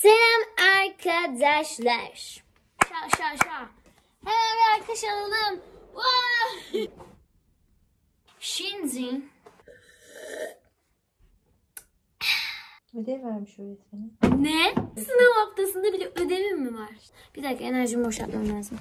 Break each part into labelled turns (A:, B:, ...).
A: Selam arkadaşlar. Şa. Hemen bir arkadaş alalım. Şimdi
B: ödev vermiş öğretmeni.
A: ne? Sınav haftasında bile ödevim mi var? Bir dakika, enerjimi boşaltmam lazım.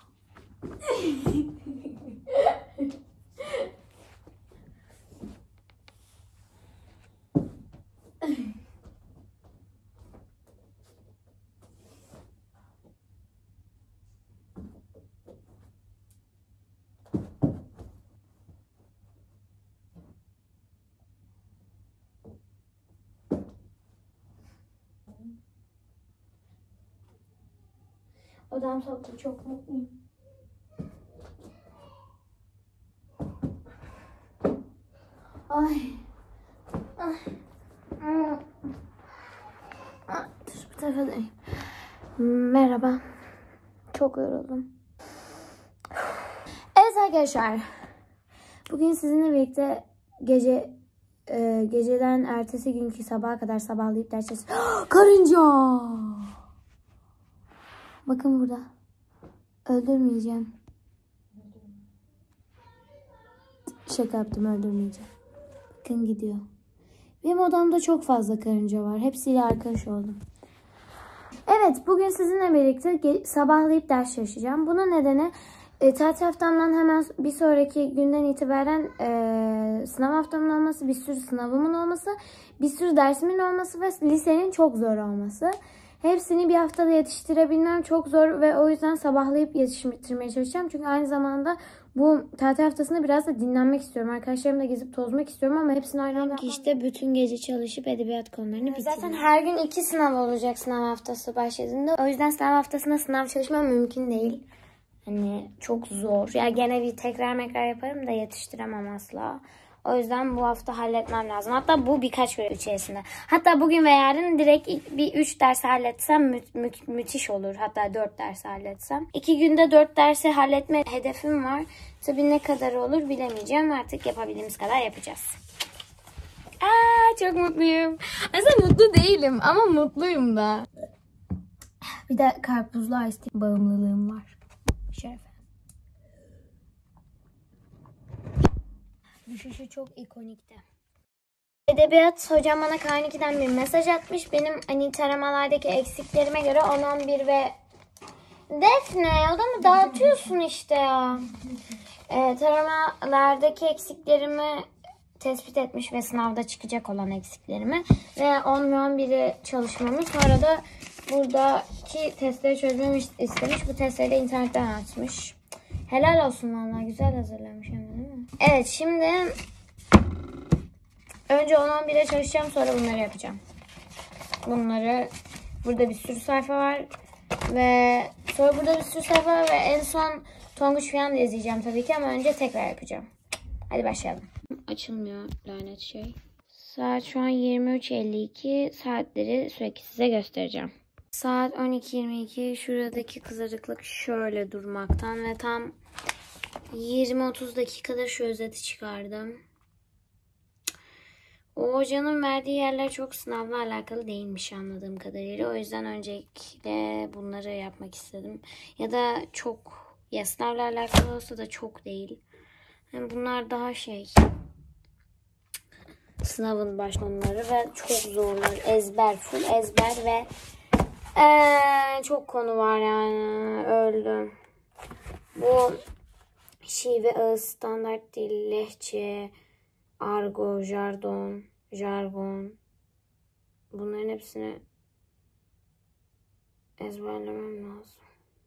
A: Odam soğuktu, çok mutluyum. Ay. Dur bu tarafa döneyim. Merhaba. Çok yoruldum. Evet arkadaşlar. Bugün sizinle birlikte geceden ertesi günkü sabaha kadar sabahlayıp ders çalışacağız. Karınca! Bakın burada. Öldürmeyeceğim. Şaka yaptım, öldürmeyeceğim. Bakın gidiyor. Benim odamda çok fazla karınca var. Hepsiyle arkadaş oldum. Evet, bugün sizinle birlikte sabahlayıp ders çalışacağım. Bunun nedeni tatil haftamdan hemen bir sonraki günden itibaren sınav haftamın olması, bir sürü sınavımın olması, bir sürü dersimin olması ve lisenin çok zor olması. Hepsini bir haftada yetiştirebilmem çok zor ve o yüzden sabahlayıp yetiştirmeye çalışacağım. Çünkü aynı zamanda bu tatil haftasında biraz da dinlenmek istiyorum. Arkadaşlarımla gezip tozmak istiyorum ama hepsini aynı anda işte bütün gece çalışıp edebiyat konularını bitirdim. Zaten her gün 2 sınav olacak sınav haftası başladığında. O yüzden sınav haftasında sınav çalışmam mümkün değil. Hani çok zor. Ya gene bir tekrar yaparım da yetiştiremem asla. O yüzden bu hafta halletmem lazım. Hatta bu birkaç gün içerisinde. Hatta bugün ve yarın direkt bir 3 ders halletsem müthiş olur. Hatta 4 ders halletsem. 2 günde 4 dersi halletme hedefim var. Tabii ne kadar olur bilemeyeceğim. Artık yapabildiğimiz kadar yapacağız. Çok mutluyum. Aslında mutlu değilim ama mutluyum da. Bir de karpuzlu ice tea bağımlılığım var. Şerefe. Düşüşü çok ikonikti. Edebiyat hocam bana K12'den bir mesaj atmış. Benim taramalardaki eksiklerime göre 10-11 ve Defne odamı dağıtıyorsun işte ya. Taramalardaki eksiklerimi tespit etmiş ve sınavda çıkacak olan eksiklerimi ve 10 ve 11'i çalışmamı, sonra da buradaki testleri çözmemi istemiş. Bu testleri de internetten açmış. Helal olsun vallahi, güzel hazırlamış hem de, değil mi? Evet, şimdi önce 10-11'e çalışacağım, sonra bunları yapacağım. Burada bir sürü sayfa var ve sonra burada bir sürü sayfa var ve en son Tonguç falan da izleyeceğim tabii ki ama önce tekrar yapacağım. Hadi başlayalım. Açılmıyor lanet şey. Saat şu an 23:52. Saatleri sürekli size göstereceğim. Saat 12:22. Şuradaki kızarıklık şöyle durmaktan ve tam 20-30 dakikada şu özeti çıkardım. O hocanın verdiği yerler çok sınavla alakalı değilmiş anladığım kadarıyla. O yüzden öncelikle bunları yapmak istedim. Ya sınavla alakalı olsa da çok değil. Yani bunlar daha sınavın başkonuları ve çok zorlar. Ezber, full ezber ve çok konu var yani. Öldüm. Bu şive, ağız, standart dil, lehçe, argo, jargon. Bunların hepsini ezberlemem lazım.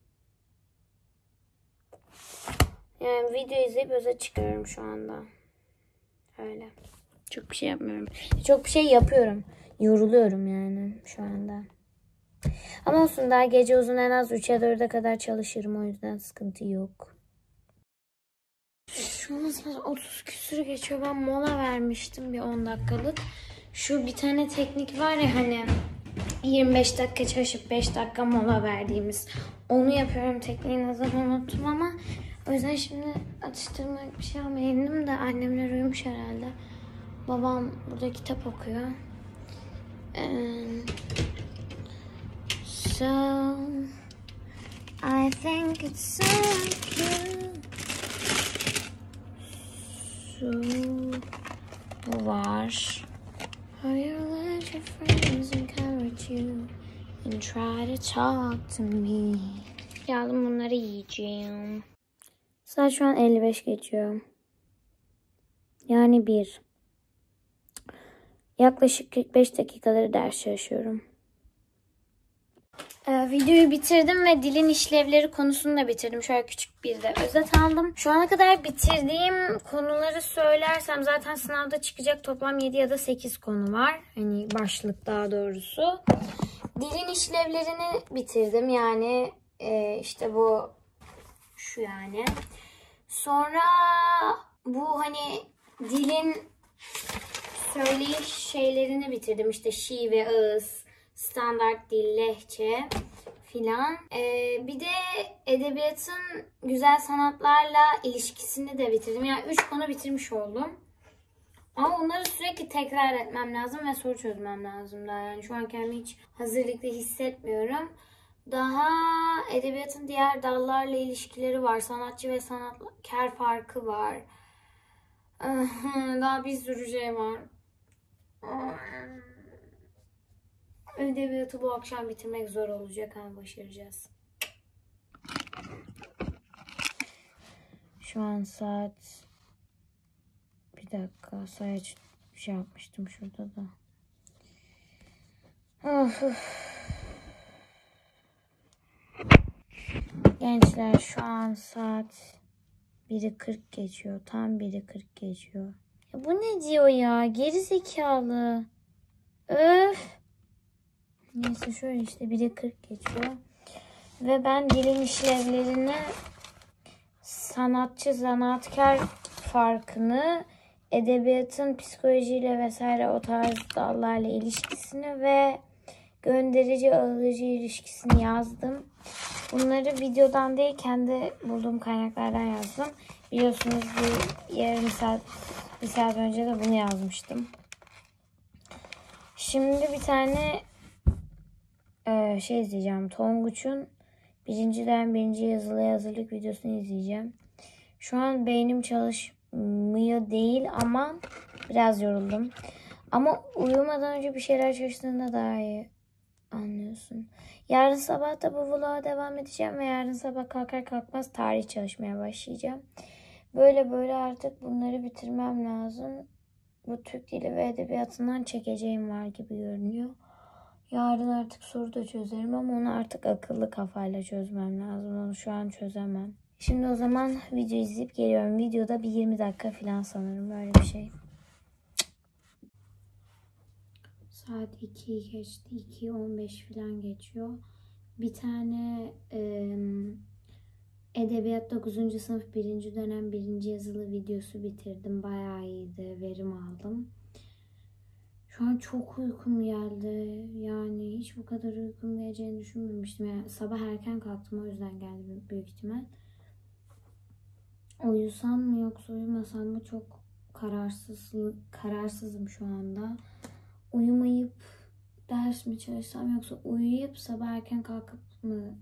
A: Yani video izleyip özet çıkarıyorum şu anda. Öyle. Çok bir şey yapmıyorum. Çok bir şey yapıyorum. Yoruluyorum yani şu anda. Ama olsun, daha gece uzun, en az 3'e 4'e kadar çalışırım. O yüzden sıkıntı yok. Şu an saat 30 küsür geçiyor. Ben mola vermiştim bir 10 dakikalık. Şu bir tane teknik var ya hani 25 dakika çalışıp 5 dakika mola verdiğimiz. Onu yapıyorum. Tekniği ne zaman unuttum ama o yüzden şimdi atıştırmak bir şey almayayım da annemler uyumuş herhalde. Babam burada kitap okuyor. So I think it's so cute. So bu var. How you let your friends encourage you and try to talk to me. Yardım bunları yiyeceğim. Saat şu an 55 geçiyor. Yani 1. Yaklaşık 45 dakikaları ders çalışıyorum. Videoyu bitirdim ve dilin işlevleri konusunu da bitirdim. Şöyle küçük bir de özet aldım. Şu ana kadar bitirdiğim konuları söylersem zaten sınavda çıkacak toplam 7 ya da 8 konu var. Hani başlık daha doğrusu. Dilin işlevlerini bitirdim. Yani işte bu şu yani. Sonra bu hani dilin söyleyiş şeylerini bitirdim. İşte şi ve ağız, standart dil, lehçe filan. Bir de edebiyatın güzel sanatlarla ilişkisini de bitirdim. Yani 3 konu bitirmiş oldum. Ama onları sürekli tekrar etmem lazım ve soru çözmem lazım daha. Yani şu an kendimi hiç hazırlıklı hissetmiyorum. Daha edebiyatın diğer dallarla ilişkileri var. Sanatçı ve sanatkar farkı var. Daha bir sürü şey var. Edebiyatı bu akşam bitirmek zor olacak ama başaracağız. Şu an saat... Bir dakika, sayaç bir şey yapmıştım şurada da. Gençler şu an saat 1'i 40 geçiyor. Tam 1'i 40 geçiyor. Ya bu ne diyor ya? Geri zekalı. Öf. Neyse şöyle işte 1'i 40 geçiyor. Ve ben dilin işlevlerini, sanatçı, zanaatkar farkını, edebiyatın psikolojiyle vesaire o tarz dallarla ilişkisini ve gönderici alıcı ilişkisini yazdım. Bunları videodan değil kendi bulduğum kaynaklardan yazdım. Biliyorsunuz bir saat önce de bunu yazmıştım. Şimdi bir tane izleyeceğim. Tonguç'un 1. dönem 1. yazılıya hazırlık videosunu izleyeceğim. Şu an beynim çalışmıyor değil ama biraz yoruldum. Ama uyumadan önce bir şeyler çalıştığında daha iyi anlıyorsun. Yarın sabah da bu vloga devam edeceğim ve yarın sabah kalkar kalkmaz tarih çalışmaya başlayacağım. Böyle artık bunları bitirmem lazım. Bu Türk dili ve edebiyatından çekeceğim var gibi görünüyor. Yarın artık soru da çözerim ama onu artık akıllı kafayla çözmem lazım. Onu şu an çözemem. Şimdi o zaman video izleyip geliyorum. Videoda bir 20 dakika falan sanırım, böyle bir şey. Saat 2'yi geçti. 2:15 falan geçiyor. Bir tane Edebiyat 9. sınıf 1. dönem 1. yazılı videosu bitirdim. Bayağı iyiydi. Verim aldım. Şu an çok uykum geldi. Yani hiç bu kadar uykum geleceğini düşünmemiştim. Yani sabah erken kalktım, o yüzden geldi büyük ihtimal. Uyusam mı yoksa uyumasam mı çok kararsızım şu anda. Uyumayıp ders mi çalışsam yoksa uyuyup sabah erken kalkıp mı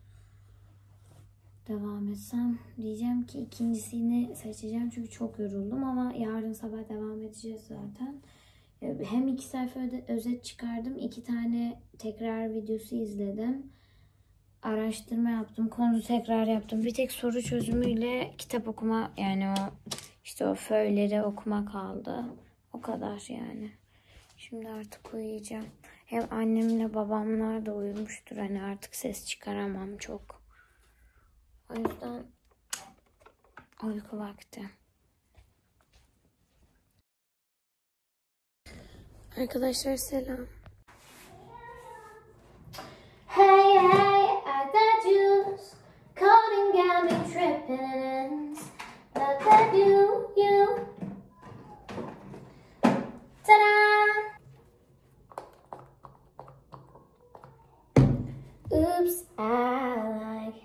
A: devam etsem? Diyeceğim ki ikincisini seçeceğim çünkü çok yoruldum ama yarın sabah devam edeceğiz zaten. Hem 2 sayfa özet çıkardım. 2 tane tekrar videosu izledim. Araştırma yaptım. Konu tekrar yaptım. Bir tek soru çözümüyle kitap okuma, yani o föyleri okuma kaldı. O kadar yani. Şimdi artık uyuyacağım. Hem annemle babamlar da uyumuştur. Hani artık ses çıkaramam çok. O yüzden uyku vakti. Arkadaşlar selam. Hey, I got juice. Coding got me tripping. Look at you. Ta-da! Oops, I like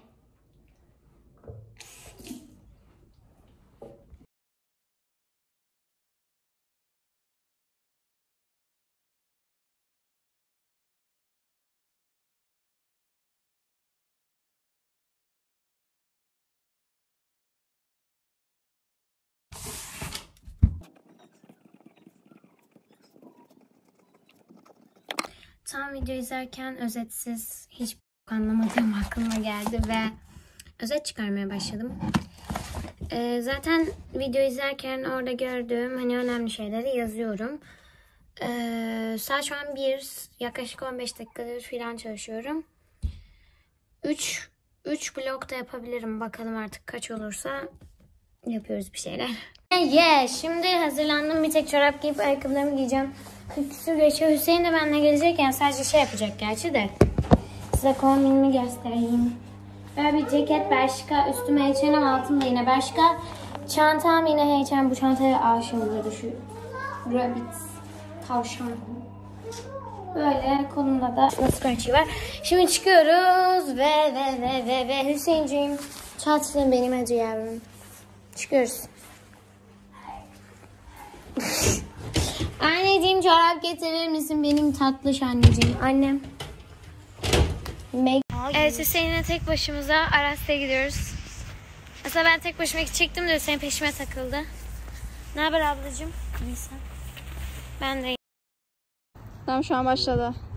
A: Tam video izlerken özetsiz hiç anlamadığım aklıma geldi ve özet çıkarmaya başladım. Zaten video izlerken orada gördüğüm hani önemli şeyleri yazıyorum. Saat şu an 1, yaklaşık 15 dakikadır falan çalışıyorum. 3 blok da yapabilirim. Bakalım artık kaç olursa yapıyoruz bir şeyler. Şimdi hazırlandım. Bir tek çorap giyip ayakkabılarımı giyeceğim. 40 küsur geçiyor. Hüseyin de benimle gelecek, yani sadece şey yapacak gerçi de. Size kombinimi göstereyim. Böyle bir ceket Bershka, üstüme H&M, altımda yine Bershka. Çantam yine H&M. Bu çantaya aşığım, burada şu rabbit tavşan. Böyle kolumda da scrunchie var. Şimdi çıkıyoruz ve Hüseyinciğim tatlım benim, hadi yavrum. Çıkıyoruz. Anneciğim çorap getirir misin benim tatlış anneciğim? Annem. Evet, Hüseyin'le tek başımıza Aras'ta gidiyoruz. Aslında ben tek başıma gidecektim de Hüseyin peşime takıldı. Ne haber ablacığım? Neyse. Ben de.
C: Tamam, şu an başladı.